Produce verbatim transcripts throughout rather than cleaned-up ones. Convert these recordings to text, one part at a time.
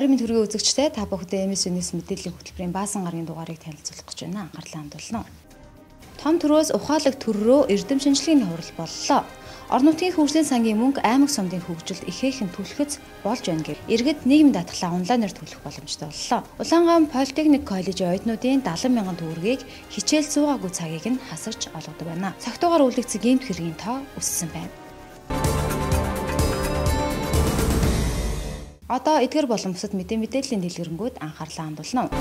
Орой минь төргийн үзэгчтэй та бүхэндээ эм эс News мэдээллийн хөтөлбөрийн баасан гарагийн дугаарыг танилцуулах гэж байна. Анхаарлаа хандуулна. Том төрөөс ухаалаг төр рүү эрдэм шинжилгээний хурал боллоо. Орон нутгийн хөгжлийн сангийн мөнгө аймаг сумдын хөгжилд ихээхэн түлхэц болж байна гэв. Иргэд нийгэм даатгалаа онлайнаар төлөх боломжтой боллоо. Улаангаан Политехник коллежийн оюутнуудын далайн мянган төгрөгийг хичээл суугаагүй цагийг нь хасагч олгодог байна. Цагтуугаар үйлдэгдсэн гэмт хэргийн тоо өссөн байна. Одоо эдгээр болон бусад мэдээ мэдээллийн дэлгэрэнгүй анхаарлаа хандуулна.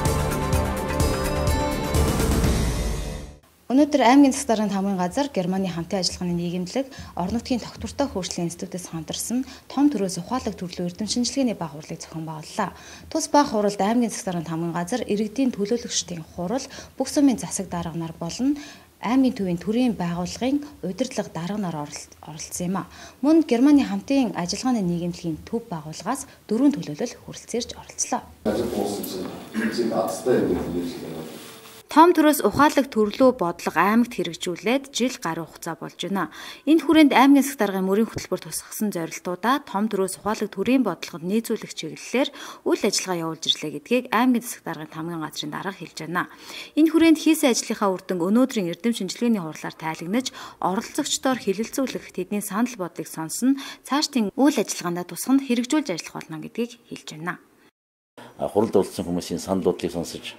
Өнөөдөр аймгийн засаг даргын хамгийн газар Германы хамтын ажиллагааны нийгэмлэг орон нутгийн тогтвортой хөгжлийн институтээс хамтарсан том төрөөс ухаалаг төрлөө эрдэм шинжилгээний баг хурлыг зохион байгууллаа. Тус баг хуралд аймгийн засаг даргын хамгийн газар иргэдийн төлөөлөгчдийн хурал, бүх сумын засаг дарга нар болон аймгийн төвийн төрийн байгууллагын удирдлага дарга нар оролцсон юм а. Мөн Германы хамтын ажиллагааны нийгэмлэгийн төв байгууллагаас дөрвөн төлөөлөл хүрэлцээрж оролцлоо. Том төрөөс ухаалаг төрлөө бодлого аймагт хэрэгжүүлээд жил гаруй хугацаа болж байна. Энд хүрээнд аймгийн засаг даргын мөрийн хөтөлбөр тусгасан зорилтуудаа том төрөөс ухаалаг төрийн бодлогод нийцүүлэх чиглэлээр үйл ажиллагаа явуулж ирлээ гэдгийг аймгийн засаг даргын хамгийн газрын дарга хэлж байна. Энэ хүрээнд хийсэн ажлынхаа үр дүн өнөөдрийн эрдэм шинжилгээний хурлаар тайлагнаж оролцогчдоор хэлэлцүүлэх тэдний санал бодлыг сонсон цаашдын үйл ажиллагаанд тусганд хэрэгжүүлж ажиллах болно гэдгийг хэлж байна. Хуралд оролцсон хүмүүсийн санал бодлыг сонсож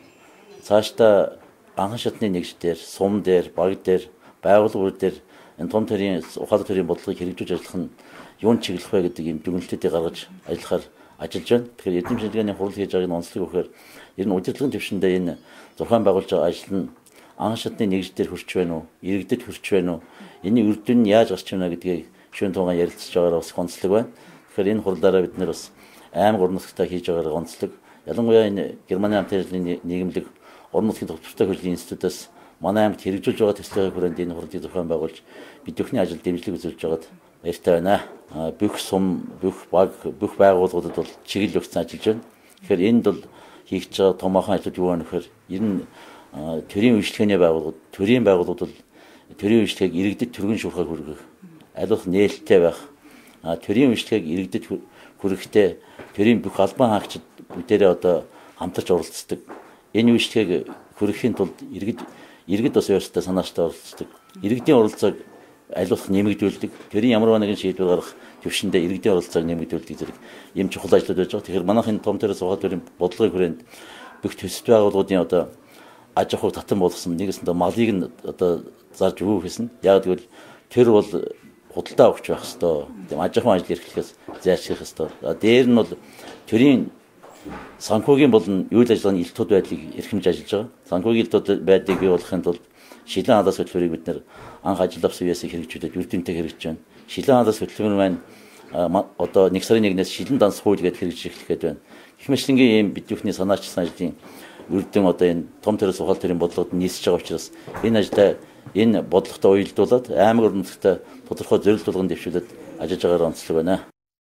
цаашдаа анхан шатны нэгж дээр, сум дээр, баг дээр, байгууллагууд дээр энэ том төрийн ухаалаг төрийн бодлогыг хэрэгжүүлж ажиллах нь юунд чиглэх вэ гэдэг юм дүгнэлтүүдийг гаргаж ажиллахаар ажиллаж байна. Тэгэхээр эрдэм шинжилгээний хурал хийж байгааг нь онцлог өгөхөөр ер нь удирдлагын төвшөндөө энэ зурхаан байгуулж байгаа ажил нь анхан шатны нэгж дээр хүрч байна уу, иргэдэд хүрч байна уу, энэ үр дүн нь яаж гарч байна гэдгийг шүүн тунгаан ярилцж байгаагаар бас онцлог байна. Тэгэхээр энэ хуралаараа бид нэр бас аймаг орон нутгатаа хийж байгаагаар онцлог. Ялангуяа энэ Германы хамтын ажиллагааны нийгэмлэг орон нутгийн тогтвортой хөгжлийн институтаас манай аймагт хэрэгжүүлж байгаа төслийн хүрээнд энэ хурлыг зохион байгуулж бид бүхний ажил дэмжлэг үзүүлж байгаад баяртай байна. Бүх сум, бүх баг, бүх байгууллагуудад бол чиглэл өгсөн ажиллаж байна. Тэгэхээр энд бол хийж байгаа томоохон ажил юу вэ гэхээр ер нь төрийн үйлчлэгээний байгууллагууд, төрийн байгууллагууд бол төрийн үйлчлэгийг иргэдэд түргэн шуурхаар хүргэх, аль болох нээлттэй байх, төрийн үйлчлэгийг иргэдэд хүрэхдээ төрийн бүх албан хаагчид бүгдээрээ одоо хамтарч оролцдог. Энэ үйлчлэгийг хүрэхийн тулд иргэд иргэд бас өөрсдөө санаачтай оролцдог. Иргэдийн оролцоог аль болох нэмэгдүүлдэг. Тэрийн ямар нэгэн шийдвэр гаргах төвшөндөө иргэдийн оролцоог нэмэгдүүлдэг зэрэг ийм чухал ажлууд байж байгаа. Тэгэхээр манайх энэ том төрөөс ухаалаг төрийн бодлогын хүрээнд бүх төсөл байгууллагуудын одоо аж ахуй татан болгосон нэгэсэндээ малыг нь одоо зарж өгөх гэсэн. Яг тэгвэл тэр бол худалдаа өгч байх хэвээр. Тийм аж ахуйн ажил эрхлэхээс зайлшгах хэвээр. Дээр нь бол төрийн санхүүгийн болон үйл ажиллагааны илт тод байдлыг эрхэмж ажиллаж байгаа. Санхүүгийн илт тод байдлыг бий болгохын тулд шилэн хадас хөтөлбөрийг бид нэр анх ажил авсан үеэс хэрэгжүүлээд үр дүнтэй хэрэгжиж байна. Шилэн хадас хөтөлбөр маань одоо нэг сарын нэгнээс шилэн данс хууль гэдээ хэрэгжиж эхлэхэд байна. Гэх мэтлэнгийн ийм бид бүхний санаачсан ажлын үр дүн одоо энэ том төрөөс ухаалаг төрийн бодлогод нийцэж байгаа учраас энэ ажилдаа энэ бодлоготой уялдуулаад аймаг орон нутгад тодорхой зорилт болгон дэвшүүлээд ажиллаж байгаагаар онцлог байна.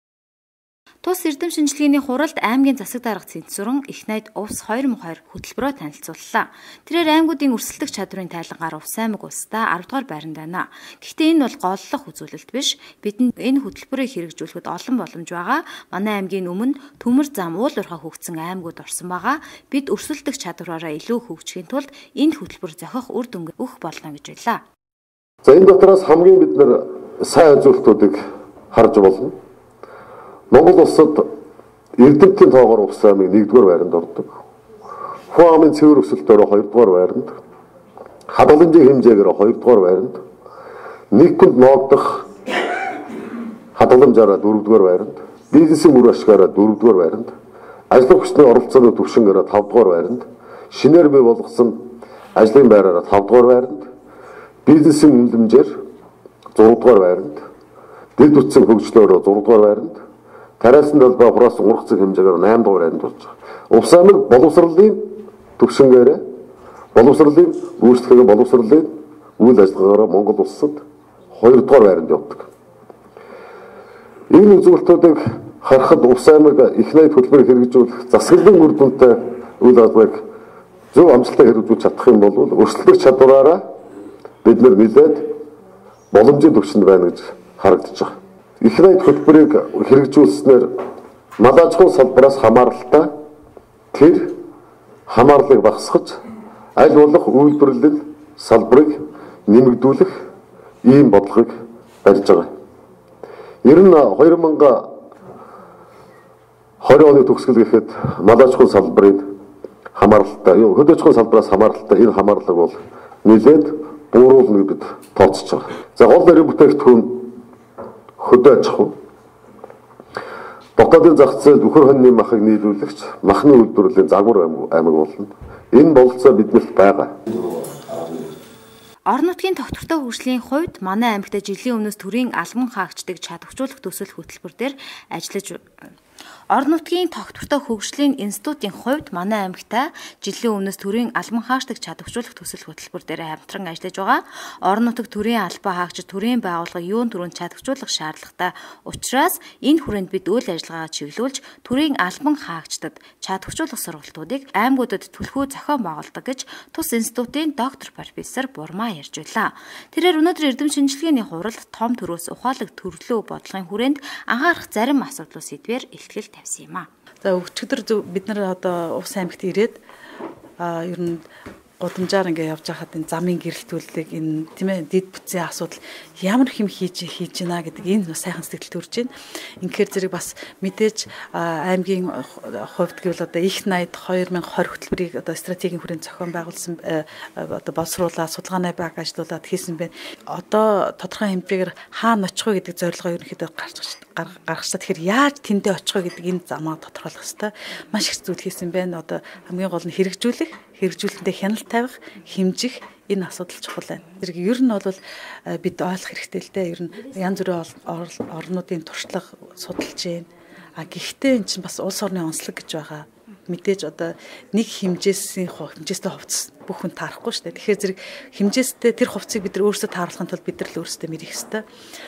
Тус эрдэм шинжилгээний хуралд аймгийн засаг дарга цэнцүрэн их найд увс хоёр мохоор хөтөлбөрөөр танилцууллаа. Тэрээр аймагуудын өрсөлдөх чадрын тайлангаар увс аймаг улсдаа арав дахь байранд байна. Гэхдээ энэ бол голлох үзүүлэлт биш. Бидэнд энэ хөтөлбөрийг хэрэгжүүлэхэд олон боломж байгаа. Манай аймгийн өмнө төмөр зам уул уурхай хөгжсөн аймагуд орсон байгаа. Бид өрсөлдөх чадвараараа илүү хөгжихийн тулд энэ хөтөлбөр зохих үр дүн өгөх болно гэж байлаа. За энэ дотроос хамгийн бид нэр сайн үзүүлэлтүүдийг харж болно. Монгол улсад эрдэмтдийн тоогоор увс аймаг нэгдүгээр байранд ордог. Хүн амын цэвэр өсөлтөөр хоёрдугаар байранд, хадгаламжийн хэмжээгээр хоёрдугаар байранд, нэг хүнд ноогдох хадгаламжаараа дөрөвдүгээр байранд, бизнесийн мөр ашгаараа дөрөвдүгээр байранд, ажлын хүчний оролцооны түвшингээрээ тавдугаар байранд, шинээр бий болгосон ажлын байраараа тавдугаар байранд, бизнесийн үнэлэмжээр зургадугаар байранд, дэд үтсэн хөгжлөөрөө зургадугаар байранд, тариалсан талбай хураас ургацсан хэмжээгээр найман дугаар байранд болж байгаа. Увс аймаг боловсролын төвшингээрээ боловсролын үйлчлэгийн боловсролын үйл ажиллагаараа Монгол улсад хоёр дугаар байранд явдаг. Энэ үзүүлэлтүүдийг харахад увс аймаг их найд хөтөлбөрийг хэрэгжүүлэх засаглалын үр дүнтэй үйл ажиллагааг зөв амжилттай хэрэгжүүлж чадах юм бол өрсөлдөх чадвараараа бид нар нэлээд боломжийн түвшинд байна гэж харагдаж байна. Их найд хөтөлбөрийг хэрэгжүүлснээр Малаж хүн салбараас хамааралтай тэр хамаарлыг багасгаж аль болох үйлдвэрлэл салбарыг нэмэгдүүлэх ийм бодлогыг барьж байгаа. Ер нь хоёр мянган хоёр оны төгсгөл гэхэд малаж хүн салбарын хамааралтай, юу хөдөө аж ахуйн салбараас хамааралтай энэ хамаарлаг бол нэлээд бууруулна гэдэгт тооцож байгаа. За гол нэрийн бүтээгдэхүүн хөдөө аж ахуй Дотоодын зах зээл үхэр хоньны махыг нийлүүлэгч махны үйлдвэрлэлийн загвар аймаг болно. Энэ бололцоо биднэрт байгаа. Орон нутгийн тогтвортой хөгжлийн хувьд манай аймагт жилийн өмнөөс төрийн албан хаагчдыг чадваржуулах төсөл хөтөлбөр дээр ажиллаж Орон нутгийн тогтвортой хөгжлийн институтын хувьд манай аймагта жилийн өмнөөс төрийн албан хаагчдыг чадваржуулах төсөл хөтөлбөр дээр хамтран ажиллаж байгаа. Орон нутаг төрийн албан хаагчид төрийн байгууллага юун түрүүнд чадваржуулах шаардлагатай учраас энэ хүрээнд бид үйл ажиллагаагаа чиглүүлж төрийн албан хаагчдад чадваржуулах сургалтуудыг аймагуудад түлхүү зохион байгуулдаг гэж тус институтын доктор профессор Бурмаа ярьж байлаа. Тэрээр өнөөдөр эрдэм шинжилгээний хуралд том төрөөс ухаалаг төрлөө бодлогын хүрээнд анхаарах зарим асуудлууд сэдвээр илтгэл тавьсан юм а. За өчигдөр бид нар одоо Увс аймагт ирээд а ер нь гудамжаар ингээ явж байхад энэ замын гэрэлтүүлэг энэ тийм ээ дид бүтцийн асуудал ямар хэм хийж хийж байна гэдэг энэ сайхан сэтгэл төрж байна. Инхээр зэрэг бас мэдээж аймгийн хувьд гэвэл одоо их найд хоёр мянга хоёр хөтөлбөрийг одоо стратегийн хүрээнд зохион байгуулсан одоо боловсруулаад судалгааны баг ажиллуулад хийсэн байна. Одоо тодорхой хэмжээгээр хаана очих вэ гэдэг зорилгоо ерөнхийдөө гаргаж гаргахтаа тэгэхээр яаж тэндээ очих вэ гэдэг энэ замаа тодорхойлох хэрэгтэй. Маш их зүйл хийсэн байна. Одоо хамгийн гол нь хэрэгжүүлэх хэрэгжүүлэлтэд хяналт тавих, хэмжих энэ асуудал чухал байна. Зэрэг ер нь бол бид ойлгох хэрэгтэй л дээ. Ер нь янз бүрийн орнуудын туршлага судалж байна. А гэхдээ эн чинь бас улс орны онцлог гэж байгаа. Мэдээж одоо нэг хэмжээсийн хэмжээстэй хувцас бүх хүн таарахгүй шүү дээ. Тэгэхээр зэрэг хэмжээстэй тэр хувцсыг бид нар өөрсдөө тааруулахын тулд бид нар л өөрсдөө мэрэх хэрэгтэй.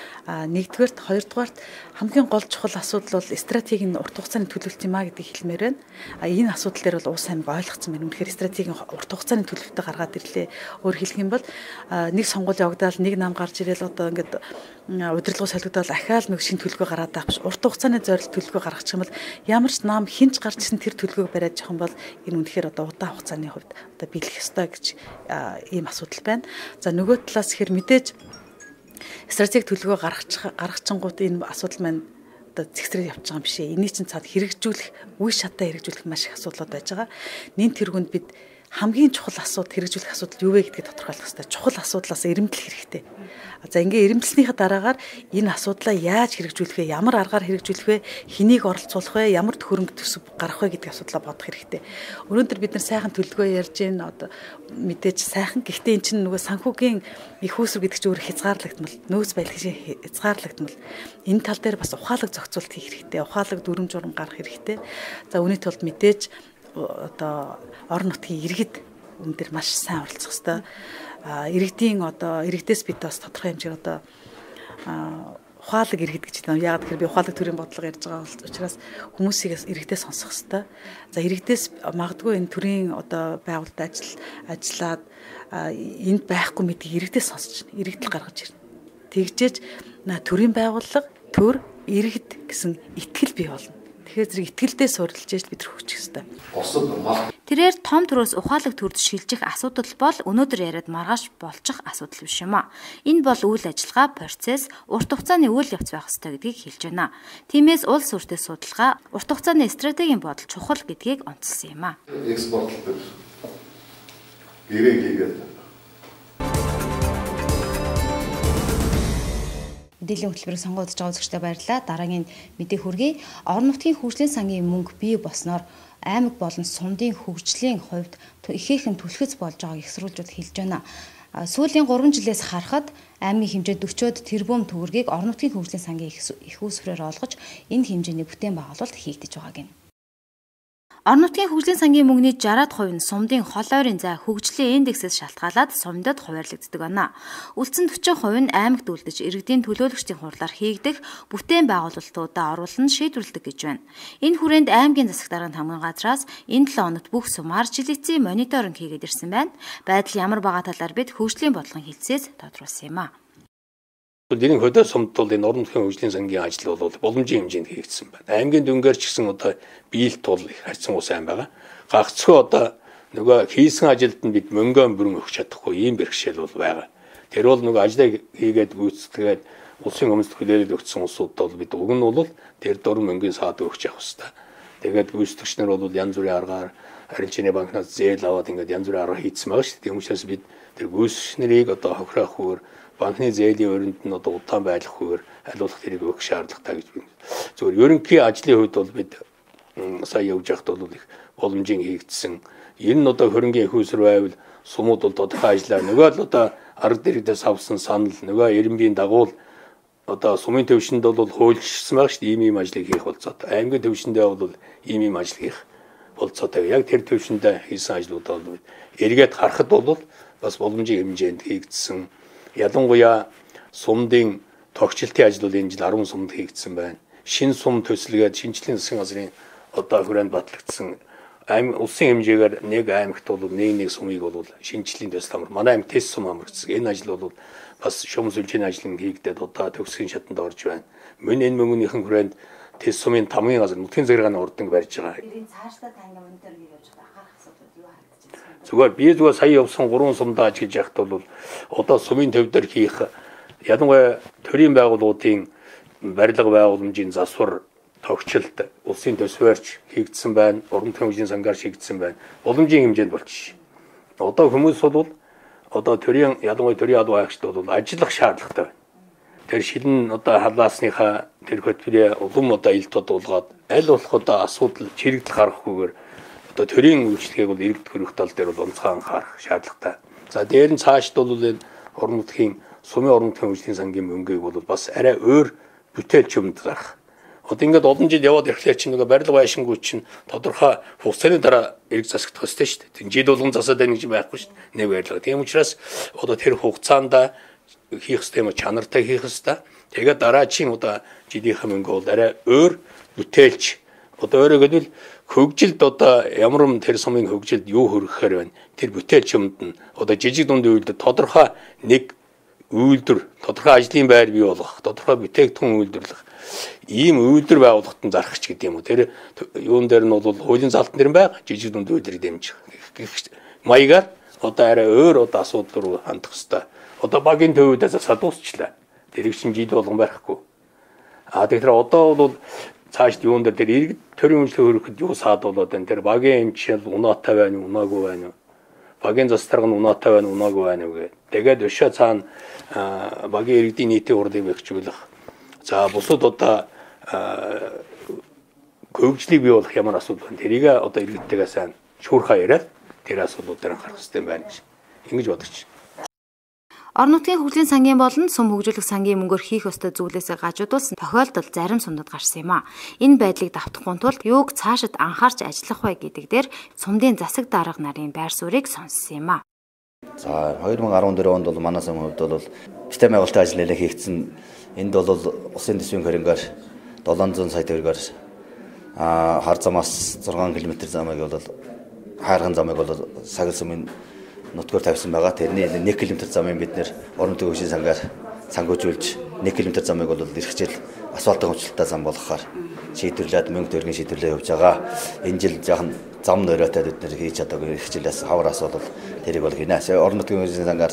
А нэгдүгээрт хоёрдугаарт хамгийн гол чухал асуудал бол стратегийн урт хугацааны төлөвлөлт юм а гэдэг хэлмээр байна. А энэ асуудал дээр бол улс аймаг ойлгоцсон байна. Үнэхээр стратегийн урт хугацааны төлөвлөлтөд гаргаад ирлээ. Өөр хэлэх юм бол нэг сонгуул явагдаад нэг нам гарч ирэл одоо ингээд удирдлагын солигдоод ахаал нэг шинэ төлөвлөгөө гараад байгаа биш. Урт хугацааны зорилт төлөвлөгөө гаргачих юм бол ямар ч нам хинч гарч ирсэн тэр төлөвлөгөөг бариад явах юм бол энэ үнэхээр одоо удаан хугацааны хувьд одоо биелэх ёстой гэж ийм асуудал байна. За нөгөө талаас ихэр мэдээж стратеги төлөвлөгөө гаргаж гаргачингууд энэ асуудал маань одоо зэгсрээд явж байгаа юм биш ээ. Эний чинь цаад хэрэгжүүлэх, үе шатаа хэрэгжүүлэх маш их асуудлууд байж байгаа. Нин тэргүнд бид хамгийн чухал асуудал хэрэгжүүлэх асуудал юу вэ гэдгийг тодорхойлох хэрэгтэй. Чухал асуудлаас эрэмблэх хэрэгтэй. За ингээ эрэмблснийхаа дараагаар энэ асуудлаа яаж хэрэгжүүлэх вэ? Ямар аргаар хэрэгжүүлэх вэ? Хэнийг оролцуулах вэ? Ямар төхөөрөмж төсөв гаргах вэ гэдэг асуудлаа бодох хэрэгтэй. Өнөөдөр бид нар сайхан төлөвлөгөө ярьж байна. Одоо мэдээж сайхан. Гэхдээ эн чинь нөгөө санхүүгийн их үүсвэр гэдэг чинь өөр хязгаарлагдмал, нөөц баялагчийн хязгаарлагдмал. Энэ тал дээр бас ухаалаг зохицуулт хийх хэрэгтэй. Ухаалаг дүрм журам гаргах хэрэгтэй. За үүний тулд мэдээж одоо орон нутгийн иргэд энэ дэр маш сайн оролцох хэрэгтэй. А иргэдийн одоо иргэдээс бид бас тодорхой хэмжээр одоо ухаалаг иргэд гэж байна. Яг тэгэхээр би ухаалаг төрийн бодлого ярьж байгаа учраас хүмүүсийг иргэдээс сонсох хэрэгтэй. За иргэдээс магадгүй энэ төрийн одоо байгууллагад ажил ажиллаад энд байхгүй мэдгийг иргэдээс сонсож байна. Иргэдэл гаргаж ирнэ. Тэгжээж төрийн байгууллага төр иргэд гэсэн итгэл бий болно. Тэгэхээр зэрэг итгэлдээ суурилж ээж бид хөгжих хэрэгтэй. Тэрээр том төрөөс ухаалаг төрд шилжих асуудал бол өнөөдөр яриад маргааш болчих асуудал биш юм а. Энэ бол үйл ажиллагаа, процесс, урт хугацааны үйл явц байх ёстой гэдгийг хэлж байна. Тиймээс улс төртөө судалгаа, урт хугацааны стратегийн бодол чухал гэдгийг онцлсан юм а. Экспортлог гэрээ хийгээд Мэдээллийн хөтөлбөрийг сонгоод байгаа үзэгчдэд баярлалаа. Дараагийн мэдээ хүргэе. Орон нутгийн хөгжлийн сангийн мөнгө бий болсноор аймаг болон сумдын хөгжлийн хувьд ихээхэн түлхэц болж байгааг их сурвалжууд хэлж байна. Сүүлийн гурван жилээс харахад аймгийн хэмжээ дөрвөөд тэрбум төгрөгийг орон нутгийн хөгжлийн сангийн их үүсвэрээр олгож энэ хэмжээний бүтээн байгуулалт хийгдэж байгааг нь. Орон нутгийн хөгжлийн сангийн мөнгөний шестьдесят хувь нь сумдын хол ойрын зай хөгжлийн индексээс шалтгаалаад сумдад хуваарлагддаг байна. Үлдсэн forty хувь нь аймагт үлдэж иргэдийн төлөөлөгчдийн хурлаар хийгдэх бүтээн байгуулалтуудаа оруулан шийдвэрлэдэг гэж байна. Энэ хүрээнд аймгийн засаг дарганд хамгийн газраас энэ seven хоногт бүх сумаар жил эцсийн мониторинг хийгээд ирсэн байна. Байдал ямар байгаа талаар бид хөгжлийн бодлогын хэлцээс тодруулсан юм а. Дэрийн хөдөө сумд бол энэ орон нутгийн хөгжлийн сангийн ажил бол боломжийн хэмжээнд хийгдсэн байна. Аймгийн дүнгээр ч гэсэн одоо биелэлт бол их харьцангуй сайн байгаа. Гагцхүү одоо нөгөө хийсэн ажилд нь бид мөнгөө бүрэн өгч чадахгүй ийм бэрхшээл бол байгаа. Тэр бол нөгөө ажлыг хийгээд гүйцэтгээд улсын хүмүүст хүлээлт өгсөн улсууд бол бид уг нь бол тэр дөрвөн мөнгөний саад өгч явах хэрэгтэй. Тэгээд гүйцэтгэгчнэр бол янз бүрийн аргаар арилжааны банкнаас зээл аваад ингээд янз бүрийн арга хийцсэн байгаа шүү дээ. Тийм учраас бид тэр гүйцэтгэгчнэрийг одоо хохироохгүйгээр банкны зээлийн өрөнд нь одоо удаан байлгахгүйгээр алуулах тэрийг өгөх шаардлагатай гэж байна. Зөвхөн ерөнхий ажлын хувьд бол бид сая явж явахд бол их боломжийн хийгдсэн. Энэ нь одоо хөрөнгийн хүйсэр байвал сумууд бол тодорхой ажиллаа. Нөгөө л одоо арга дэрэгдээс авсан санал, нөгөө эренбийн дагуул одоо сумын төвшөнд бол хуульчсан байгаа шүү дээ. Ийм ийм ажлыг хийх болцоотой. Аймгийн төвшөндөө бол ийм ийм ажил хийх болцоотой. Яг тэр төвшөндөө хийсэн ажлуудаа бол эргээд харахад бол бас боломжийн хэмжээнд хийгдсэн. Ялангуяа сумдын тогтчлтын ажил бол энэ жил арван сумд хийгдсэн байна. Шинэ сум төсөлгээд шинжлэлийн засгийн газрын одоо хүрээнд батлагдсан аймаг улсын хэмжээгээр нэг аймагт бол нэг нэг сумыг бол шинжлэлийн төсөл амар. Манай аймаг тест сум амрагдсан. Энэ ажил бол бас шугам сүлжээний ажил хийгдээд одоо төгсгийн шатанд орж байна. Мөн энэ мөнгөнийхэн хүрээнд тест сумын тамгын газар нутгийн захиргааны урдан барьж байгаа. Энэ цаашдаа таньга өндөр гэж явж байгаа анхаарах асуудал юу харагдаж байна? Зүгээр би зүгээр сая явсан гурван сумдаа ажиллаж яхад бол одоо сумын төвдөр хийх ялангуяа төрийн байгууллагуудын барилга байгууламжийн засвар тогтчлт улсын төсвөрч хийгдсэн байна. Орон нутгийн хөгжлийн сангаар хийгдсэн байна. Боломжийн хэмжээнд болчих. Одоо хүмүүс бол одоо төрийн ялангуяа төрийн албан хаагчид бол ажиллах шаардлагатай байна. Тэр шилэн одоо халаасныхаа тэр хөтөлбөрийн улам одоо илт бодуулгаад аль болох одоо асуудал чирэгдэл гаргахгүйгээр одоо төрийн үйлчлэгийг бол иргэд хөрөх тал дээр бол онцгой анхаарах шаардлагатай. За дээр нь цаашд бол энэ орон нутгийн сумын орон нутгийн хөгжлийн сангийн мөнгийг бол бас арай өөр бүтээлч юмд гарах. Одоо ингээд олон жил яваад ирэхлээр чинь нөгөө барилга байшингуй чинь тодорхой хугацааны дараа эрг засагдах ёстой шүү дээ. Жил болгон засаад байх гэж байхгүй шүү дээ. Нэг барилга. Тийм учраас одоо тэр хугацаанд хийх ёстой юм чанартай хийх ёстой. Тэгээд дараагийн одоо жилийнхэн мөнгө бол арай өөр бүтээлч. Одоо өөрөөр хэлбэл хөгжилд одоо ямар юм тэр сумын хөгжилд юу хөргөхээр байна. Тэр бүтээлч юмд нь одоо жижиг дунд үйлдэл тодорхой нэг үйлдвэр, тодорхой ажлын байр бий болгох, тодорхой бүтээгдэхүүн үйлдвэрлэх ийм үйлдвэр байгууллагт нь зарах ч гэдэг юм уу. Тэр юун дээр нь бол хуулийн залтан дээр байгаа жижиг дунд үйлдвэрийг дэмжих. Маягаар одоо арай өөр одоо асуудал руу хандах хэрэгтэй. Одоо багийн төвүүдээс садуусчлаа. Тэр их шин жил болгон барихгүй. А тэгэхээр одоо бол цаашд юун дээр тэр иргэд төрийн үйлчлэг хөрөхөд юу саад болоод байна. Тэр багийн эмчил унаатай байна уу, унаагүй байна уу? Багийн застарга нь унаатай байна уу, унаагүй байна уу гэдэг. Тэгээд өшөө цаана багийн иргэдийн нийтийн урдыг бэхжүүлэх. За бусад одоо хөгжлийг бий болох ямар асуудал байна. Тэрийг одоо иргэдтэйгээ сайн шуурхаа яриад тэр асуудлуудаар анхаарах хэрэгтэй байна гэж ингэж бодож байна. Орон нутгийн хөгжлийн сангийн болон сум хөгжүүлэх сангийн мөнгөөр хийх ёстой зүйлээсээ гажуудуулсан тохиолдол зарим сумдад гарсан юм а. Энэ байдлыг давтахгүй тулд юуг цаашид анхаарч ажиллах вэ гэдэг дээр сумдын засаг дарга нарын байр суурийг сонссон юм а. За хоёр мың арван дөрөв онд бол манай сумын хувьд бол систем байгуулалтын ажил нэлээд хийгдсэн. Энд бол улсын төсвийн хөрөнгөөр долоон зуун сая төгрөгөөр а хар замаас зургаан километр замыг бол хайрхан замыг бол сагил сумын нутгаар тавьсан байгаа. Тэрний нэг километр замыг бид нэр орон нутгийн хөгжлийн сангаар сангуужуулж нэг километр замыг бол ирэх жил асфальтын хөвчлөлтөй зам болгохоор шийдвэрлээд мөнгө төгрөгийн шийдвэрлээ явж байгаа. Энэ жил жоохон зам нөрөөтэй бид нэр хийж чадаагүй ирэх жилээс хавраас бол тэрийг бол хийнэ. Орон нутгийн хөгжлийн сангаар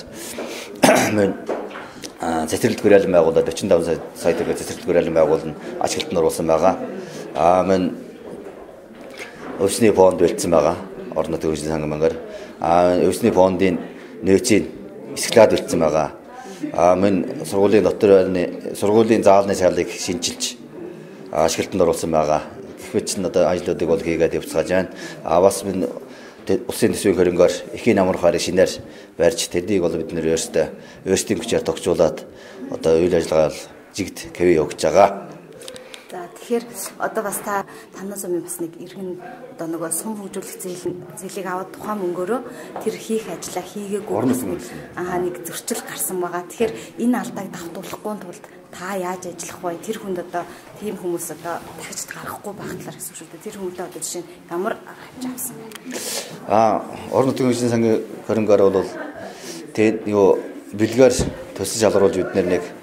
цэцэрлэг гэрэлэн байгуулаад орчим таван сая төгрөг цэцэрлэг гэрэлэн байгуулна ажилтнаар оруулсан байгаа. Аа мөн өвчний фонд бэлдсэн байгаа. Орон нутгийн хөгжлийн сангийн мөнгөөр аа өвчний фондын нөөцийг эсгэлээд бэлдсэн байгаа. Аа мөн сургуулийн дотор сургуулийн заалны шаардлагыг шинжилж ашиглалтанд оруулсан байгаа. Гэвч н одоо ажлуудыг бол хийгээд явцгааж байна. Аа бас мөн улсын төсвийн хөрөнгөөр эхийн амар харыг шинээр барьж тэднийг бол бид нэр өөрсдөө өөрсдийн хүчээр тогтжуулаад одоо үйл ажиллагаа бол жигд кэвэ явуулж байгаа. За тэгэхээр одоо бас та танаа сумын бас нэг иргэн одоо нөгөө сум хөгжүүлэх зээлийг аваад тухайн мөнгөөрөө тэр хийх ажлаа хийгээгүй аа нэг зөрчил гарсан байгаа. Тэгэхээр энэ алдааг давтуулахгүй тулд та яаж ажиллах вэ? Тэр хүнд одоо тийм хүмүүс одоо тагч гарахгүй байх талаар гэсэн үг шүү дээ. Тэр хүмүүстээ одоо жишээ нь ямар авч авсан бэ? Аа орон нутгийн хөгжлийн сангийн хөрөнгөөр бол тэгээд юу бэлгээр төсөл шалгаруулж бид нэг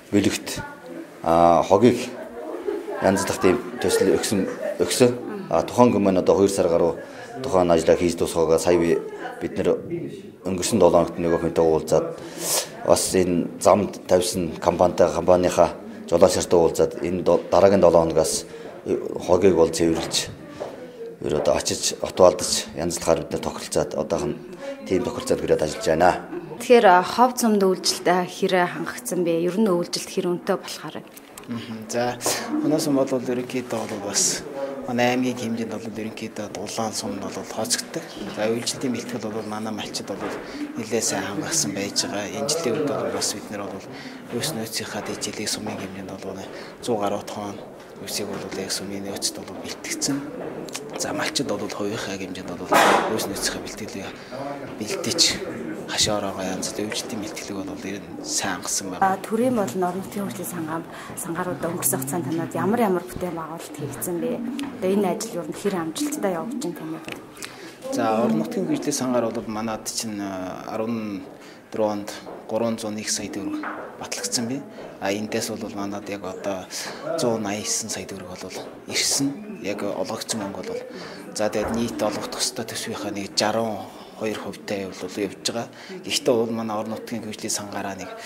бүлэгт а хогийг янзлах тийм төсөл өгсөн өгсөн. А тухайн гүмэн одоо хоёр сар гаруй тухайн ажлаа хийж дуусгаагаа сая бид нэр өнгөрсөн долоо хоногт нөгөө хүнтэй уулзаад бас энэ замд тавьсан компанитай компанийхаа жолоочтой уулзаад энэ дараагийн долоо хоногоос хогийг бол цэвэрлж өөр одоо очиж отвалдаж янзлахаар бид тохиролцоод одоохон тийм тохиролцоод хүрээд ажиллаж байна. Тэгэхээр хов цомд үйлдэлд хэрэг хангагдсан бэ? Ер нь үйлдэлд хэр өнтэй болохоор. За өнөөс нь бол ерөнхийдөө бол бас манай аймгийн хэмжээнд бол ерөнхийдөө дулаан сум нь бол тооцогддог. За үйлчлэлийн бэлтгэл бол манай малчид бол нэлээд сайн хангасан байж байгаа. Энэ жилийн үед бол бас бид нэр бол өс нөөцийнхаа дэжлийг сумын хэмжээнд бол зуун гаруй тонн өсийг бол яг сумын нөөцд бол бэлтгэсэн. За малчид бол хувийнхаа хэмжээнд бол өс нөөцийнхаа бэлтгэлийг бэлтэж хашаараа янз бүрийн үйлчлэлийн бэлтгэлийг бол ер нь сайн хангасан байна. Төрийн болон орон нутгийн үйлчлэлийн сангаан сангааруудаа өнгөрсөн хугацаанд танад ямар ямар бүтээн байгуулалт хийгдсэн бэ? Одоо энэ ажил ер нь хэр амжилттай явж байна танад? За орон нутгийн үйлчлэлийн сангаар бол манад чинь арван дөрөв онд гурван зуун нэг сая төгрөг батлагдсан бий. А эндээс бол манад яг одоо зуун аян девять сая төгрөг бол ирсэн. Яг олгогдсон мөнгө бол за тэгээд нийт олгох төстэй төсвийнхаа нэг шестьдесят хоёр хувьтай бол явж байгаа. Гэхдээ бол манай орон нутгийн хөгжлийн сангаараа нэг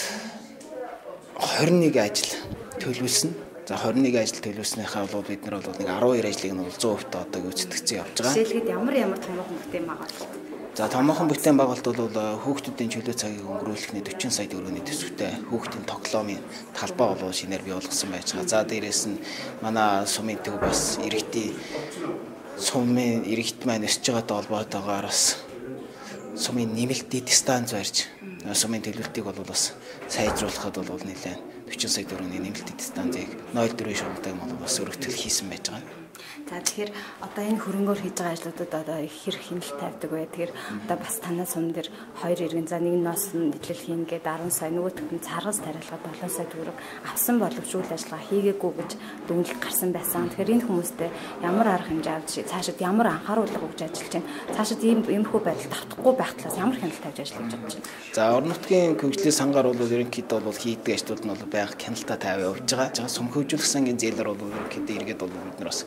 двадцать one ажил төлөвлөсөн. За двадцать one ажил төлөвлөснийхаа бол бид нар бол нэг twelve ажлыг нь бол one hundred хувьтай одоо гүйцэтгэсэн явж байгаа. Жишээлбэл ямар ямар томоохон бүтээн байгуулалт? За томоохон бүтээн байгуулалт бол хүүхдүүдийн чөлөө цагийг өнгөрүүлэхний forty сая төгрөгийн төсвөтэй хүүхдийн тоглоомын талбай болоо шинээр бий болгосон байж байгаа. За дээрээс нь манай сумын төв бас иргэдийн сумын иргэд маань өсөж байгаатай холбоотойгоор бас сумын нэмэлтийн станц барьж сумын төлөвлөлтийг бол бас сайжруулахад бол нэлээд forty сая төгрөгийн нэмэлтийн станцыг ноль four шугамтай бол бас өргөтгөл хийсэн байж байгаа. За тэгэхээр одоо энэ хөрөнгөөр хийж байгаа ажлуудад одоо хэр хяналт тавьдаг вэ? Тэгэхээр одоо бас танай сум дээр хоёр иргэн за нэг нь нас нийтлэл хийн гээд ten сая нөгөөх нь царгас тариалгаад seven сая төгрөг авсан боловч үйл ажиллагаа хийгээгүй гэж дүгнэлт гарсан байсан. Тэгэхээр энэ хүмүүстэй ямар арга хэмжээ авч цаашид ямар анхааруулга өгж ажиллаж байна? Цаашид ийм иймэрхүү байдал давтахгүй байх талаас ямар хяналт тавьж ажиллаж байна? За орон нутгийн хөгжлийн сангаар бол ерөнхийдөө бол хийдэг ажлууд нь бол байнга хяналтаа тавиа явж байгаа. Сум хөгжүүлэх сангийн зээлэр бол ерөнхийдөө иргэд бол бид нар бас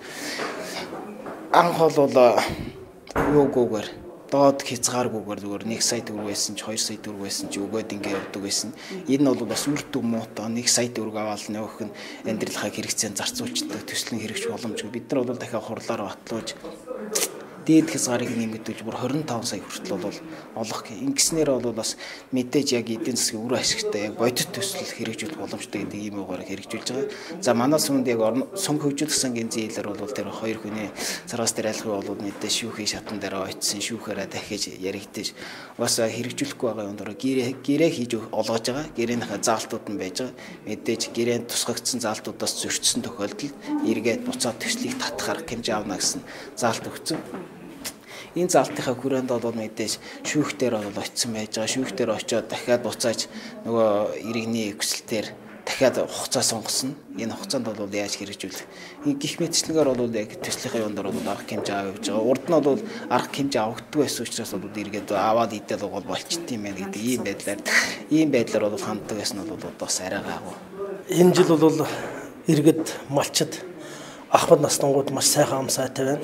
анх бол юугүйгээр доод хязгааргүйгээр зүгээр one сая төгрөг байсан ч two сая төгрөг байсан ч өгөөд ингэ явдаг байсан. Энэ бол бас үр дүн муутай one сая төгрөг аваад нөөх нь амьдралынхаа хэрэгцээнд зарцуулчихдаг төслийн хэрэгч боломжгүй. Бид нар бол дахиад хурлаар батлуулж дээд хязгаарыг нэмэгдүүлж бүр twenty-five сая хүртэл бол олох гэх. Ингэснээр бол бас мэдээж яг эдийн засгийн үр ашигтай яг бодит төсөл хэрэгжүүлэх боломжтой гэдэг ийм угаараа хэрэгжүүлж байгаа. За манай сумд яг сум хөгжүүлэх сангийн зээлэр бол тэр хоёр хүний царгаас тариалахыг бол мэдээж шүүхийн шатан дээр очисон шүүхээрээ дахиж яригдэж бас хэрэгжүүлэхгүй байгаа юм дөрөв гэрээ гэрээ хийж олгож байгаа. Гэрээнийхээ заалтууд нь байж байгаа. Мэдээж гэрээнд тусгагдсан заалтуудаас зөрчсөн тохиолдолд эргээд буцаад төслийг татах арга хэмжээ авна гэсэн заалт өгсөн. Энэ залтынхаа хүрээнд бол мэдээж шүүхтэр бол очисон байж байгаа. Шүүхтэр очиод дахиад буцааж нөгөө иргэний өксөлтээр дахиад хугацаа сонгосон. Энэ хугацаанд бол яаж хэрэгжүүлэх. Гэх мэтчлэгээр бол яг төслийнхээ юунд бол арга хэмжээ авч байгаа. Урд нь бол арга хэмжээ авагддаг байсан учраас бол эргээд аваад идэл бол болчт юм байна гэдэг ийм байдлаар ийм байдлаар бол ханддаг гэсэн нь бол бас арай гайгүй. Энэ жил бол иргэд малчид ахмад настангууд маш сайхан ам сайтай байна.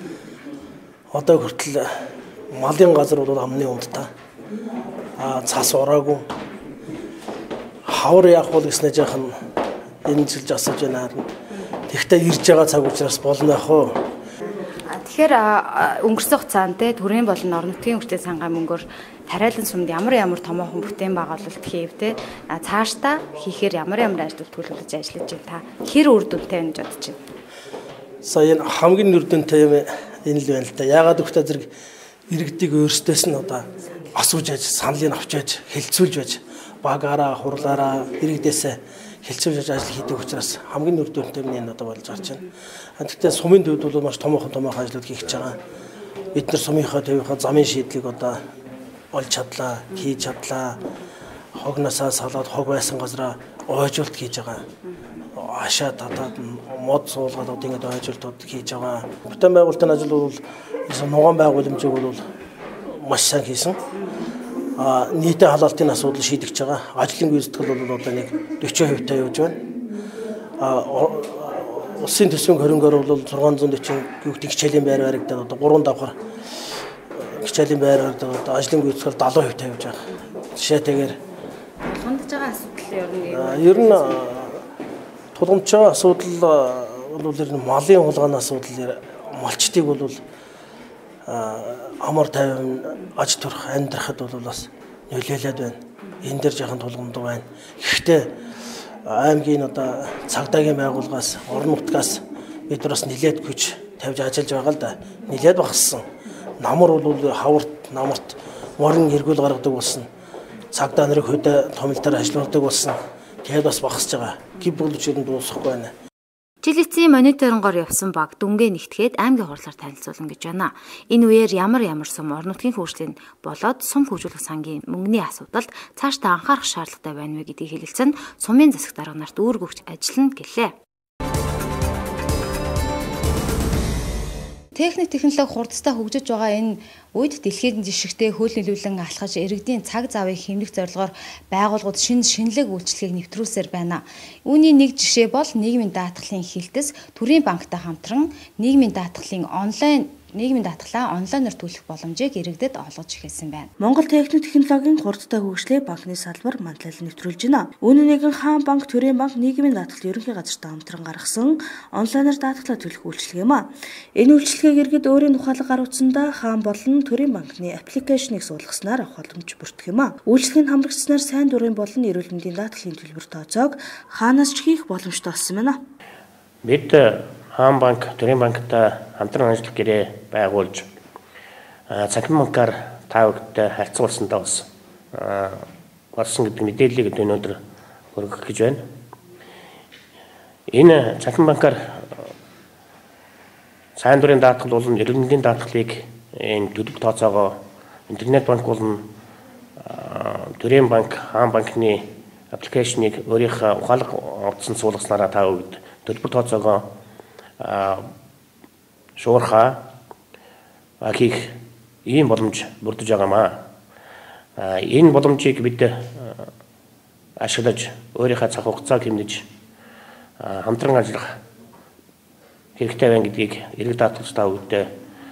Одоо хүртэл малын газар бол амны ундтаа а цас ураагүй хавар яах бол гэснээр жаахан энэ жилж асууж байна. Тэгтээ ирж байгаа цаг учраас болно яах вэ? Тэгэхээр өнгөрсөн хугацаанд те төрийн болон орон нутгийн хөгжлийн сангийн мөнгөөр тариалан сумд ямар ямар томоохон бүтээн байгуулалт хийв те цаашдаа хийхээр ямар ямар ажил төлөвлөж ажиллаж байна та хэр үр дүнтэй байна гэж бодож байна. Сая хамгийн үр дүнтэй юм энэ л байна л да. Яагаад гэвэл зэрэг иргэдийг өөрсдөөс нь одоо асууж аж саналыг авч аж хэлцүүлж байж багаараа хурлаараа иргэдээс хэлцүүлж ажил хийдэг учраас хамгийн үр дүнтэй нь энэ одоо болж гарч байна. Гэхдээ сумын төвд бол маш томоохон томоохон ажлууд хийж байгаа. Бид нар сумынхаа төвийнхаа замын шийдлийг одоо олж чадлаа, хийж чадлаа. Хогносоо салаад хог байсан газараа ойжуулт хийж байгаа. Ашаа татаад мод суулгаад одоо ингэж ойжуултууд хийж байгаа. Бүтээн байгуулалтын ажил бол нугаан байгууламжийг бол маш сайн хийсэн. нийтийн халаалтын асуудал шийдэгдэж байгаа. Ажлын гүйцэтгэл бол одоо нэг дөрвөн хувьтай явж байна. Улсын төсвийн хөрөнгөөр бол зургаан зуун дөрвөн гүйцэтгэл хичээлийн байр баригдаад одоо гурван давхар хичээлийн байр баригдаад одоо ажлын гүйцэтгэл долоо хувьтай явж байгаа. Жишээтэйгээр тулгамдж байгаа асуудал ер нь ер нь тулгамдж байгаа асуудал бол ер нь малын хулгайны асуудал малчдыг бол амар тайван аж турх амьдрахад бол бас нөлөөлөд байна. Энэ дэр жахан тулгамд байна. Гэхдээ аймгийн одоо цагдаагийн байгууллагаас орон нутгаас бид бас нэлээд хүч тавьж ажиллаж байгаа л да. Нэлээд багассан. Намар бол хаварт намарт морин эргүүл гаргадаг болсон. Цагдаа нарыг хөдөө томилтоор ажилладаг болсон. Тэгээд бас багасж байгаа. Гib боловч ер нь дуусахгүй байна. Жил эцсийн мониторингоор явсан баг дүнгээ нэгтгээд аймгийн хурлаар танилцуулна гэж байна. Энэ үеэр ямар ямар сум орон нутгийн хөгжлийн болоод сум хөгжүүлэх сангийн мөнгөний асуудалд цаашдаа анхаарах шаардлагатай байна вэ гэдгийг хэлэлцэн сумын засаг дарга нарт үүрэг өгч ажиллана гэлээ. Техник технологи хурдтай хөгжиж байгаа энэ үед дэлхийн жишгтэй хөл нийлүүлэн алхаж иргэдийн цаг завыг хэмнэх зорилгоор байгууллагууд шинэ шинэлэг үйлчлэгийг нэвтрүүлсээр байна. Үүний нэг жишээ бол нийгмийн даатгалын хилтэс төрийн банктай хамтран нийгмийн даатгалын онлайн нийгмийн даатгалаа онлайнаар төлөх боломжийг иргэдэд олгож эхэлсэн байна. Монгол техник технологийн хурдтай хөгжлийг банкны салбар манлайлан нэвтрүүлж байна. Үүний нэгэн хаан банк, төрийн банк, нийгмийн даатгал ерөнхий газартай хамтран гаргасан онлайнаар даатгалаа төлөх үйлчилгээ юм а. Энэ үйлчилгээг иргэд өөрийн ухаалаг гар утсандаа хаан болон төрийн банкны аппликейшнийг суулгаснаар авах боломж бүрдэх юм а. Үйлчилгээнд хамрагдсанаар сайн дурын болон эрүүл мэндийн даатгалын төлбөр тооцоог хаанаас ч хийх боломжтой болсон байна. Бид хаан банк, төрийн банктай хамтран ажиллах гэрээ байгуулж цахим банкар тавигтай харьцуулсандаа бас болсон гэдэг мэдээллийг өнөөдөр хүргэх гэж байна. Энэ цахим банкар сайн дурын даатгал болон эрүүл мэндийн даатгалыг энэ төлөв тооцоогоо интернет банк болон төрийн банк, хаан банкны аппликейшнийг өөрийнхөө ухаалаг утсанд суулгаснараа та бүгд төлбөр тооцоогоо шуурхаа хийх ийм боломж бүрдэж байгаамаа. Энэ боломжийг бид ашиглаж өөрийнхөө цаг хугацааг хэмнэж хамтран ажиллах хэрэгтэй байна гэдгийг иргэд даатгалч та бүхэнд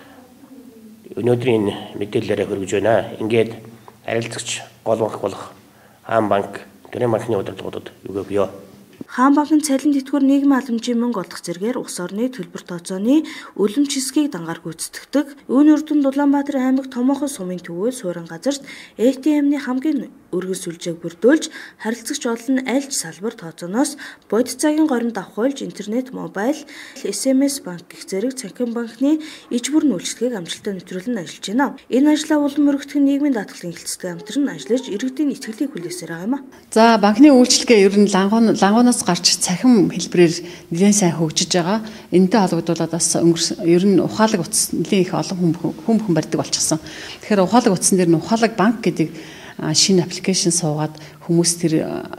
өнөөдрийн мэдээллээрээ хүргэж байна. Ингээд харилцагч гол банк болох хаан банк, төрийн банкны удирдлагуудад өгөөё. Хаан банкны цалин тэтгэвэр нийгмийн халамжийн мөнгө олдох зэргээр улс орны төлбөр тооцооны үлэмж хэсгийг дангаар гүйцэтгэдэг. Үүний үр дүнд Улаанбаатар аймаг томоохон сумын төвөө суурин газарт эй ти эм-ний хамгийн өргөн сүлжээг бүрдүүлж харилцагч олон аль ч салбар тооцооноос бодит цагийн горимд авахулж интернет, мобайл, эс эм эс банк гэх зэрэг цахим банкны иж бүрэн үйлчлэгийг амжилттай нэвтрүүлэн ажиллаж байна. Энэ ажлаа улам өргөдөх нийгмийн даатгалын хилцтэй хамтран ажиллаж иргэдийн итгэлийг хүлээсээр байгаа юм а. За банкны үйлчлэгээ ер нь лангуун лангуунаас гарч цахим хэлбэрээр нэлээд сайн хөгжиж байгаа. Энэтэй холбогдуулаад бас ер нь ухаалаг утас нэлээд их олон хүн хүн барьдаг болчихсон. Тэгэхээр ухаалаг утсан дээр нь ухаалаг банк гэдэг шинэ аппликейшн суугаад хүмүүс тэр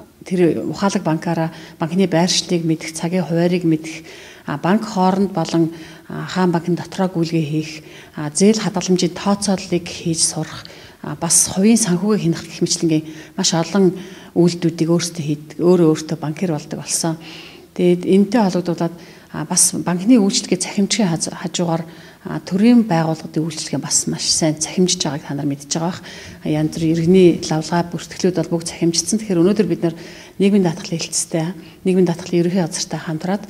тэр ухаалаг банкаараа банкны байршлыг мэдэх, цагийн хуваарийг мэдэх, банк хооронд болон хаан банкны дотроо гүйлгээ хийх, зээл хадгаламжийн тооцооллыг хийж сурах, бас хувийн санхүүгээ хянах гэх мэтлэнгийн маш олон үйлдэлүүдийг өөрсдөө хийдэг, өөрөө өөртөө банкир болдог болсон. Тэгээд энэтэй холбогдуулаад бас банкны үйлчлэгээ цахимжийн хажуугаар төрийн байгууллагын үйлчлэгээ бас маш сайн цахимжиж байгааг та нар мэдж байгаа бах. Янз бүр иргэний лавлгаа бүртгэлүүд бол бүгд цахимжсан. Тэгэхээр өнөөдөр бид нар нийгмийн даатгалын хэлтстэй, нийгмийн даатгалын ерөнхий газартай хамтраад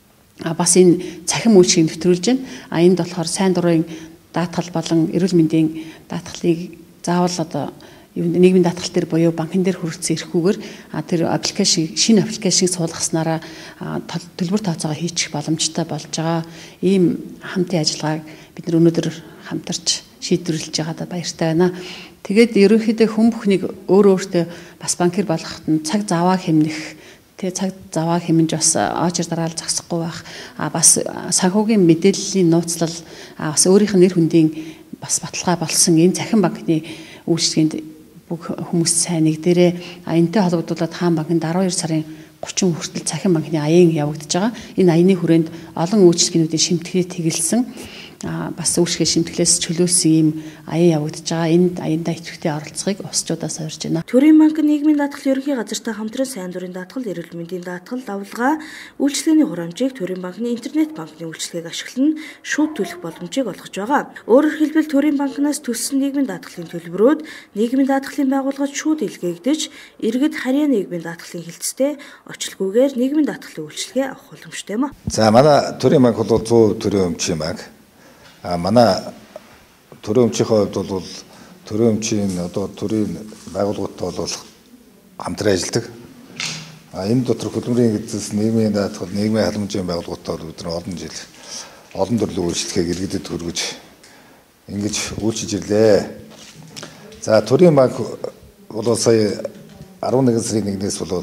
бас энэ цахим үйлчлэгийг нэвтрүүлж байна. А энд болохоор сайн дурын даатгал болон эрүүл мэндийн даатгалыг заавал одоо нийгмийн даатгал дээр буюу банкн дээр хүргэсэн ирэхгүйгээр тэр аппликейшн шинэ аппликейшнийг суулгаснараа төлбөр тооцоогоо хийчих боломжтой болж байгаа. Ийм хамтын ажиллагааг бид нар өнөөдөр хамтарч шийдвэрлэж байгаадаа баяртай байна. Тэгээд ерөнхийдөө хүн бүхнийг өөрөө өөртөө бас банкир болгоход нь цаг заваа хэмнэх, тэгээ цаг заваа хэмнэж бас оожир дараал зогсохгүй байх, бас санхүүгийн мэдээллийн нууцлал, бас өөрийнх нь нэр хүндийн бас баталгаа болсон энэ цахим банкны үйлчлэгэнд бүх хүмүүс сайн нэг дээрээ энэтэй холбогдуулаад хаан банкнд даруй хоёр сарын гучин хүртэл цахим банкны аян явагдаж байгаа. Энэ аяны хүрээнд олон үйлчлэгчнүүдийн шимтгэл тэгэлсэн. бас үйлчлэгээ шимтгэлээс чөлөөсөн ийм аян явагдаж байгаа. Энд аяндаа идэвхтэй оролцохыг усчудаас урьж байна. Төрийн банк нийгмийн даатгал ерөнхий газартай хамтран сайн дурын даатгал, эрүүл мэндийн даатгал, давлгаа, үйлчлэгээний хурамжийг Төрийн банкны интернет банкны үйлчлэгийг ашиглан шууд төлөх боломжийг олгож байгаа. Өөрөөр хэлбэл Төрийн банкнаас төлсөн нийгмийн даатгалын төлбөрүүд нийгмийн даатгалын байгууллагад шууд илгээгдэж, иргэд харьяа нийгмийн даатгалын хилцтэй очлоггүйгээр нийгмийн даатгалын үйлчлэгээ авах боломжтой юм а. За манай Төрийн банк бол зүү төрийн өмчийн банк. А манай төрийн өмчийн хувьд бол төрийн өмчийн одоо төрийн байгууллагуудтай бол хамтран ажилладаг. А энэ дотор хөдөлмөрийн эзэс нийгмийн даатгал, нийгмийн халамжийн байгууллагуудтай бид нар олон жил олон төрлийн үйлчлэгийг иргэдэд хүргэж ингэж үйлчилж ирлээ. За Төрийн банк бол сая арван нэгэн сарын нэгнээс бол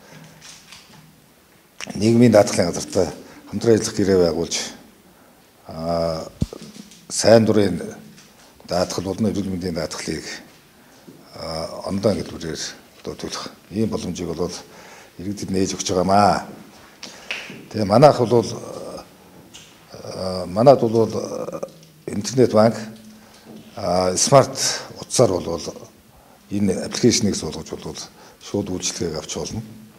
нийгмийн даатгалын газартай хамтран ажиллах гэрээ байгуулж а сайн дурын даатгал болон эрүүл мэндийн даатгалыг онлайн хэлбэрээр одоо төлөх ийм боломжийг бол иргэдэд нээж өгч байгаамаа. Тэгээ манайх бол манайд бол интернет банк смарт утсаар бол энэ аппликейшнийг суулгаж бол шууд үйлчлэгийг авч болно.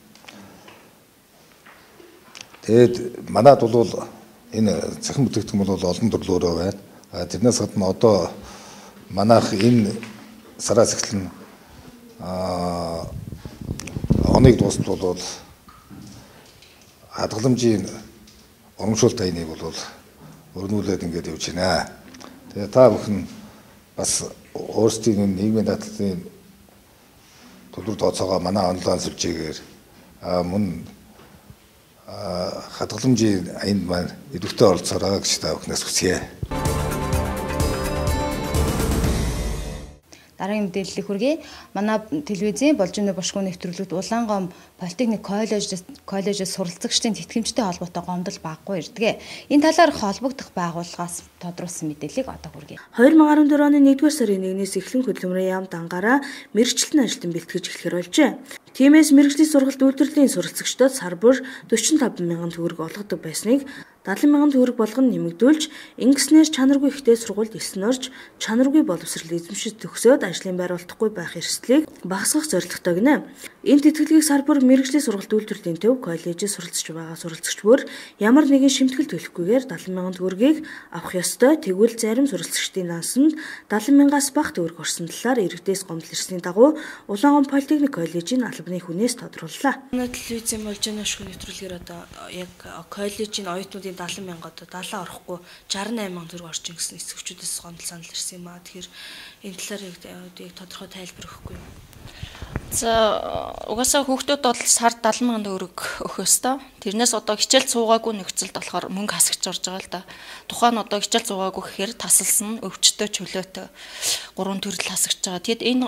Тэгээд манайд бол энэ цахим бүтээгдэхүүн бол олон төрлөөрөө байна. Тэрнээс гадна одоо манайх энэ сараас эхлэн а оныг дуустал бол хадгаламжийн урамшуулт аяныг бол өрнүүлээд ингээд явж байна. Тэгээ та бүхэн бас өөрсдийн нийгмийн даатгалын төлбөр тооцоогоо манай онлайн сүлжээгээр мөн хадгаламжийн аянд маань идэвхтэй оролцоорой гэж та бүхнээс хүсье. Дараагийн мэдээллийг хүргэе. Манай телевизийн Болжины бошгоо нэвтрүүлэгт Улаангом Политехник коллежид коллежид суралцагчдын тэтгэмжтэй холбоотой гомдол баггүй ирдэг. Энэ талаар холбогдох байгууллагаас тодруулсан мэдээллийг одоо хүргэе. две тысячи арван дөрвөн оны нэгдүгээр сарын нэгнээс эхлэн хөдөлмөрийн яам дангаараа мэргэжилтэн ажилтан бэлтгэж эхлэхээр болжээ. Тиймээс мэргэжлийн сургалт үйлдвэрлэлийн суралцагчдод сар бүр дөрвөн таван мянган төгрөг олгодог байсныг дадлан мянган төгрөг болгон нэмэгдүүлж, ингэснээр чанаргүй ихтэй сургуульд элсэн орж, чанаргүй боловсрол эзэмшиж төгсөөд ажлын байр олдохгүй байх эрсдлийг багасгах зорилготой гинэ. Энэ тэтгэлгийг сар бүр мэргэжлийн сургалт үйлдвэрлэлийн төв коллежид суралцж байгаа суралцагч бүр ямар нэгэн шимтгэл төлөхгүйгээр дадлан мянган төгрөгийг авах ёстой. Тэгвэл зарим суралцагчдын дансанд дадлан мянгаас бага төгрөг орсон талаар иргэдээс гомдол ирсний дагуу Улаангом Политехник коллежийн албаны хүнээс тодрууллаа. Манай телевизийн Болжины бошгоо нэвтрүүлгээр одоо яг коллежийн оюутнуудын дадлан мянга одоо даалан орохгүй шестьдесят восемь мянган төгрөг орж ингэсэн эсвэгчүүдээс гомдол санал ирсэн юм аа. Тэгэхээр энэ талаар яг тодорхой тайлбар өгөхгүй юу? За угаасаа хүүхдүүд бол сард дадлан мянган төгрөг өгөх ёстой. Тэрнээс одоо хичээл суугаагүй нөхцөлд болохоор мөнгө хасагч орж байгаа л да. Тухайн одоо хичээл суугаагүй гэхээр тасалсан, өвчтөй, чөлөөтэй гурван төрөл хасагч байгаа. Тэгэд энэ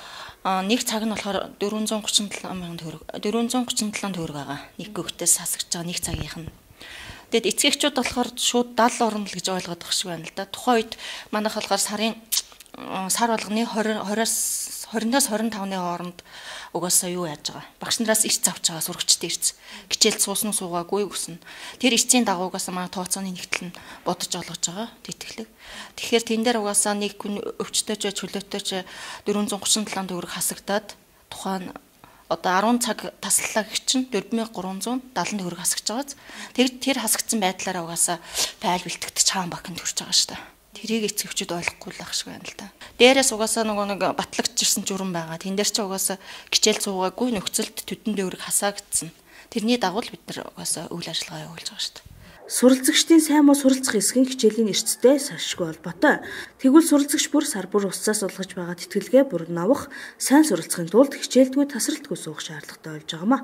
нэг цаг нь болохоор дөрвөн зуун гучин долоо мянган төгрөг дөрвөн зуун гучин долоо төгрөг байгаа. Нэг гүгтээс хасагч байгаа нэг цагийнх нь. Тэгэд эцэгчүүд болохоор шууд дадлан орно л гэж ойлгоод байгаа шиг байна л да. Тухайн үед манайх болохоор сарын сар болгоны двадцать двадцать-аас двадцать и пятны хооронд угаасаа юу яаж байгаа. Багш нараас ирц авч байгаа сурагчдын ирц. Хичээл суусан суугаагүй гэсэн. Тэр ирцийн дагуу угаасаа манай тооцооны нэгтгэл нь бодож олгож байгаа тэтгэлэг. Тэгэхээр тэн дээр угаасаа нэг хүн өвчтөж чөлөөтэй ч дөрвөн зуун гучин долоо төгрөг хасагдаад тухайн одоо арван цаг таслалаа гэх чинь дөрвөн мянган гурван зуун дадлан төгрөг хасагч байгааз. Тэр тэр хасагдсан байдлаараа угаасаа файл бэлтгэгдэж хаан банкнд төрж байгаа шүү дээ. Тэрийг эцэгчүүд ойлгохгүй л ах шиг байна л да. Дээрээс угаасаа нөгөө нэг батлагч ирсэн журам байгаа. Тэн дээр ч угаасаа хичээл суугаагүй нөхцөлд төдөн төгрөг хасаагдсан. Тэрний дагуу бид нар угаасаа үйл ажиллагаа явуулж байгаа шүү дээ. Суралцагчдын сайн муу суралцах хэсэг нь хичээлийн эрсдэлтэй салшгүй холбоотой. Тэгвэл суралцагч бүр сар бүр усцаас олгож байгаа тэтгэлгээ бүрэн авах, сайн суралцахын тулд хичээлдгүй тасралтгүй суух шаардлагатай болж байгаамаа.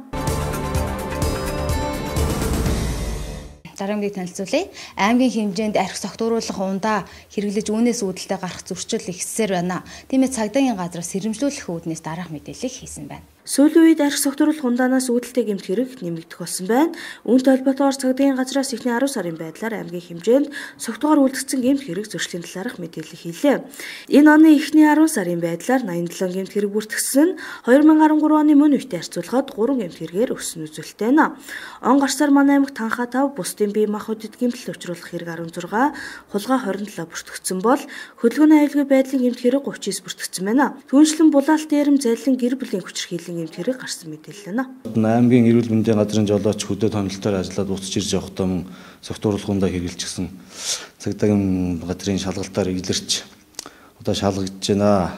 Зарим нэг танилцуулъя. Аймгийн хэмжээнд архи согтууруулах ундаа хэрэглэж үүнээс үүдэлтэй гарах зөрчил ихсээр байна. Тиймээс цагдаагийн газраас сэрэмжлүүлэх үүднээс дараах мэдээлэл хийсэн байна. Сүүлийн үед архи согтууруулах хундаанаас үүдэлтэй гэмт хэрэг нэмэгдэх болсон байна. Үүнтэй холбоотойгоор цагдаагийн газраас эхний арван сарын байдлаар аймгийн хэмжээнд согтуугаар үлдсэн гэмт хэрэг зөрчлийн талаарх мэдээлэл хийлээ. Энэ оны эхний арван сарын байдлаар ноён долоон гэмт хэрэг бүртгэсэн хоёр мянган арван гурван оны мөн үетэй харьцуулахад гурван гэмт хэрэгээр өссөн үзүүлэлттэй байна. Он гарсаар манай аймагт танха тав, бусдын бие махбодод гэмтэл учруулах хэрэг арван зургаан, хулгай хорин долоо бүртгэгдсэн бол хөдөлгөөний аюулгүй байдлын гэмт хэрэг гучин девять бүртгэгдсэн байна. Түүнчлэн булаалт дээрэм зайлан гэр бүлийн хүчирхийллийн гэмт хэрэг гарсан мэдээлэл байна. Аймгийн эрүүл мэндийн газрын жолооч хөдөө томилтоор ажиллаад буцаж ирж явахдаа мөн согтууруулахундаа хэрэгжилчихсэн цагдаагийн газрын шалгалтаар илэрч одоо шалгагдж байна.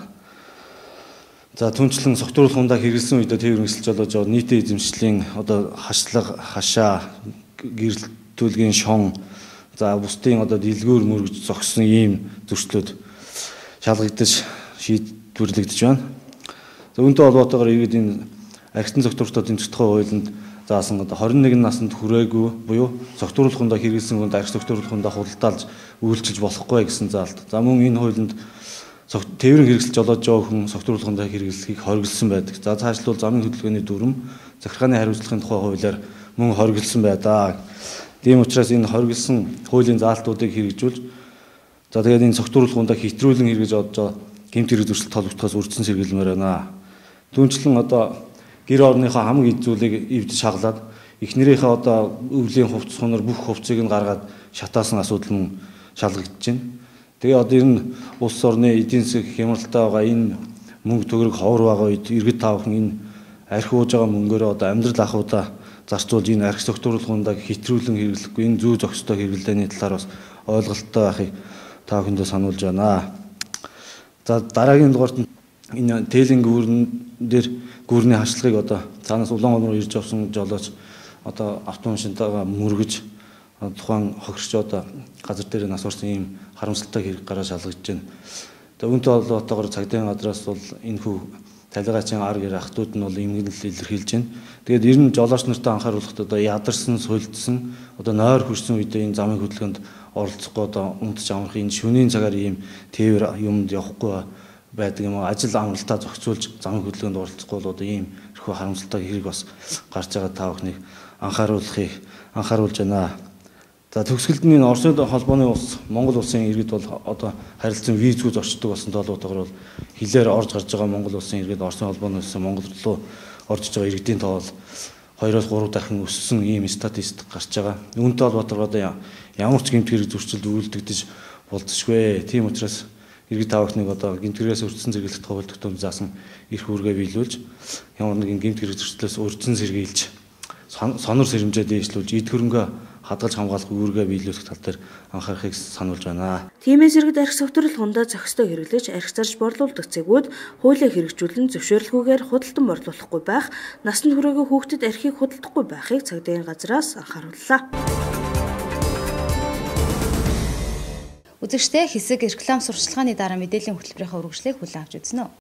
За түнчлэн согтууруулахундаа хэрэгжилсэн үедээ тээвэр нөхцөл жолооч нийтийн эзэмшлийн одоо хашлага, хашаа, гэрэлтүүлгийн шон, за бусдын одоо дэлгүүр мөргөж зогссон ийм зөрчлүүд шалгагдаж шийдвэрлэгдэж байна. За үүнтэй холбоотойгоор иргэд энэ архитектурын согтууруулалтын тодтогтой хуулинд заасан одоо хорин нэгэн наснд хүрээгүй буюу согтууруулахундаа хэрэгжилсэн хүнд архи согтууруулахундаа худалдаалж үйлчилж болохгүй гэсэн заалт. За мөн энэ хуулинд тээврийн хэрэгсэл жолоож байгаа хүн согтууруулахундаа хэрэглэхийг хориглосон байдаг. За цаашлбал замын хөдөлгөөний дүрм захиргааны хариуцлагын тухай хуулиар мөн хориглосон байдаг. Тийм учраас энэ хориглосон хуулийн заалтуудыг хэрэгжүүлж за тэгээд энэ согтууруулахундаа хэтрүүлэн хэрэгж одоо гэмт хэрэг зөрчилд толбогдохоос үрдсэн сэргийлмээр байна. Түүнчлэн одоо гэр орныхоо хамгийн эд зүйлийг эвд шаглаад эхнэрийнхээ одоо өвлийн хувцс хонор бүх хувцсыг нь гаргаад шатаасан асуудал мөн шалгагдаж байна. Тэгээ одоо энэ улс орны эдийн засаг хямралтай байгаа энэ мөнгө төгрөг ховор байгаа үед иргэд таавхан энэ архи ууж байгаа мөнгөөрөө одоо амьдрал ахуйдаа зарцуулж энэ архи согтууруулахундаа хэтрүүлэн хэрэглэхгүй энэ зүй зохистой хэрэглээний талаар бас ойлголттой байхыг та бүхэндээ сануулж байна. За дараагийн дугаарт энэ тээлийн гүүрэн дээр гүүрний хашлахыг одоо цаанаас улаан руу ирж авсан жолооч одоо автомашинтайгаа мөргөж тухайн хохирч одоо газар дээр нас орсон ийм харамсалтай хэрэг гараа шалгаж байна. Тэгээ үүнтэй холбоотойгоор цагдаагийн газраас бол энэ хүү талигачийн ар гэр ахтууд нь бол имгэнэл илэрхийлж байна. Тэгээд ер нь жолооч нартай анхааруулахдаа одоо ядарсан, сулдсан, одоо нойр хүрсэн үедээ энэ замын хөдөлгөөнд оролцохгүй одоо унтж амрах энэ шөнийн цагаар ийм тээвэр юмд явахгүй байдаг юм уу? Ажил амралтаа зохицуулж замын хөдөлгөөнд оролцохгүй бол одоо ийм хэрхүү харамсалтай хэрэг бас гарч байгаа та бүхнийг анхааруулахыг анхааруулж байна. За төгсгөлд нь Оросын холбооны улс Монгол улсын иргэд бол одоо харилцан визгүй зорчдог болсон толгоотойгоор бол хилээр орж гарч байгаа Монгол улсын иргэд Оросын холбооны улсын Монгол руу орж иж байгаа иргэдийн тоо бол хоёроос гурав дахин өссөн ийм статистик гарч байгаа. Үүнтэй холбоотойгоор одоо ямар ч гэмт хэрэг зөрчилд үйлдэгдэж болзошгүй. Тийм учраас иргэд та бүхнийг одоо гэмт хэрэгээс өртсөн зэрэглэлт хууль тогтоомж заасан эрх үүргээ биелүүлж ямар нэгэн гэмт хэрэг зөрчлөөс өртсөн сэргийлж сонор сэрэмжээ дээшлүүлж эд хөрөнгө хадгалж хамгаалах үүргээ биелүүлэх тал дээр анхаарахыг сануулж байна. Тиймээс иргэд архи согтууруулахундаа зохистой хэрэглэж архи зарж борлуулдаг цэгүүд хуулийг хэрэгжүүлэн зөвшөөрлгүйгээр худалдан борлуулахгүй байх, насанд хүрээгүй хүүхдэд архийг худалдахгүй байхыг цагдаагийн газраас анхаарууллаа. Үзэгчдээ хэсэг реклам сурчлагын дараа мэдээллийн хөтөлбөрийнхөө үргэлжлэлийг хүлээн авч үзнэ үү.